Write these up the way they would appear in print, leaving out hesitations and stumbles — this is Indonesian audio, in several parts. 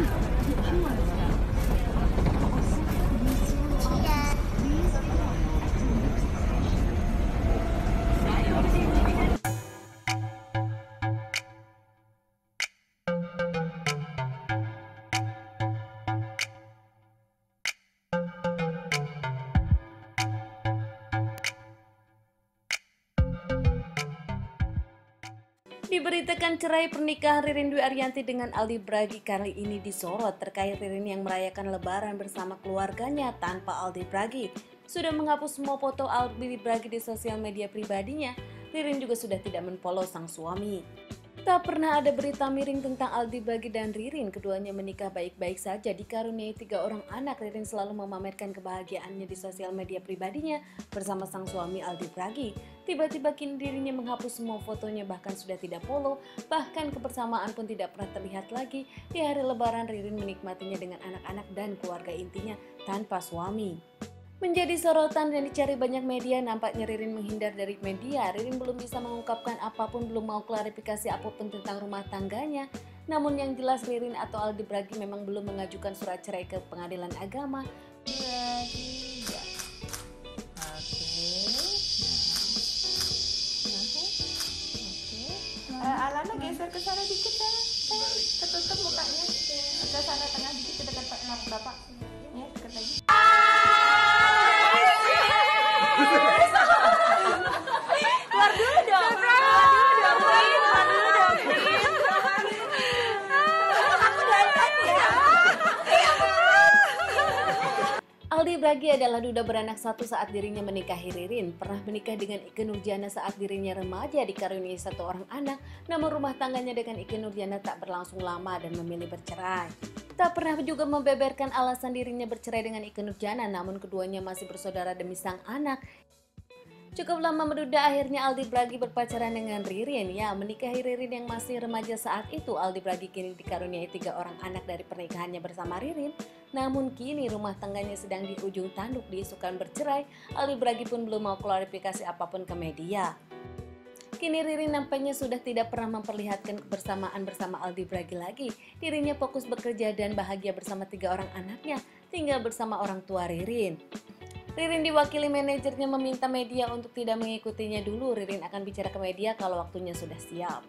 Diberitakan cerai pernikahan Ririn Dwi Ariyanti dengan Aldi Bragi kali ini disorot terkait Ririn yang merayakan lebaran bersama keluarganya tanpa Aldi Bragi. Sudah menghapus semua foto Aldi Bragi di sosial media pribadinya, Ririn juga sudah tidak men-follow sang suami. Tak pernah ada berita miring tentang Aldi Bragi dan Ririn, keduanya menikah baik-baik saja dikaruniai 3 orang anak. Ririn selalu memamerkan kebahagiaannya di sosial media pribadinya bersama sang suami Aldi Bragi. Tiba-tiba kini dirinya menghapus semua fotonya, bahkan sudah tidak follow, bahkan kebersamaan pun tidak pernah terlihat lagi. Di hari lebaran Ririn menikmatinya dengan anak-anak dan keluarga intinya tanpa suami. Menjadi sorotan dan dicari banyak media, nampaknya Ririn menghindar dari media. Ririn belum bisa mengungkapkan apapun, belum mau klarifikasi apapun tentang rumah tangganya. Namun yang jelas Ririn atau Aldi Bragi memang belum mengajukan surat cerai ke pengadilan agama. Alana geser ke sana dikit ya, ketutup mukanya, ke sana tengah dikit ke dekat bapak, ya dekat lagi. Keluar dulu dong. Aku dandan ya. Aldi Bragi adalah duda beranak satu saat dirinya menikahi Ririn. Pernah menikah dengan Ikke Nurjana saat dirinya remaja, dikaruniai 1 orang anak. Namun rumah tangganya dengan Ikke Nurjana tak berlangsung lama dan memilih bercerai. Tak pernah juga membeberkan alasan dirinya bercerai dengan Ikke Nurjana, namun keduanya masih bersaudara demi sang anak. Cukup lama menduda, akhirnya Aldi Bragi berpacaran dengan Ririn. Ya, menikahi Ririn yang masih remaja saat itu. Aldi Bragi kini dikaruniai 3 orang anak dari pernikahannya bersama Ririn. Namun kini rumah tangganya sedang di ujung tanduk, diisukan bercerai. Aldi Bragi pun belum mau klarifikasi apapun ke media. Kini Ririn nampaknya sudah tidak pernah memperlihatkan kebersamaan bersama Aldi Bragi lagi. Dirinya fokus bekerja dan bahagia bersama 3 orang anaknya, tinggal bersama orang tua Ririn. Ririn diwakili manajernya meminta media untuk tidak mengikutinya dulu. Ririn akan bicara ke media kalau waktunya sudah siap.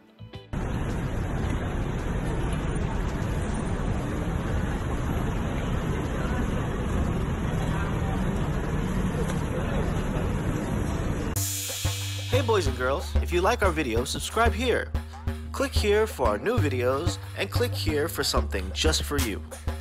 Hey boys and girls, if you like our video, subscribe here. Click here for our new videos and click here for something just for you.